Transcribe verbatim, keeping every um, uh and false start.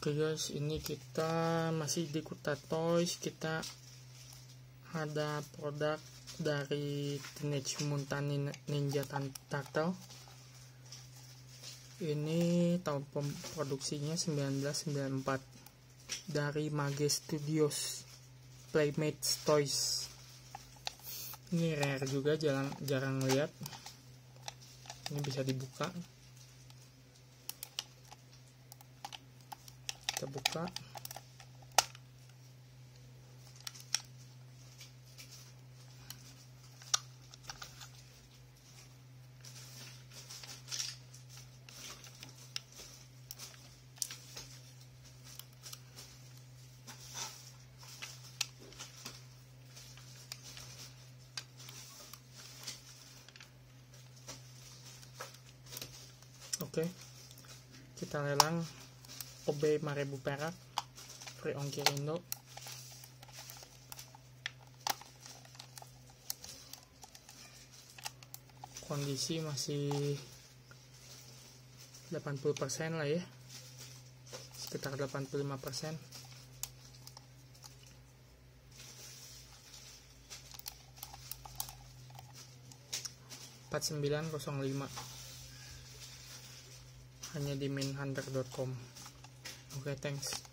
Oke guys, ini kita masih di Kuta Toys. Kita ada produk dari Teenage Mutant Ninja Turtle. Ini tahun produksinya seribu sembilan ratus sembilan puluh empat dari Mage Studios Playmates Toys. Ini rare juga, jarang jarang lihat. Ini bisa dibuka. Kita buka. Oke, kita lelang O B lima ribu perak, free ongkir Indo. Kondisi masih delapan puluh persen lah ya, sekitar delapan puluh lima persen. empat sembilan nol lima, hanya di manhunter dot com. Oke, okay, thanks.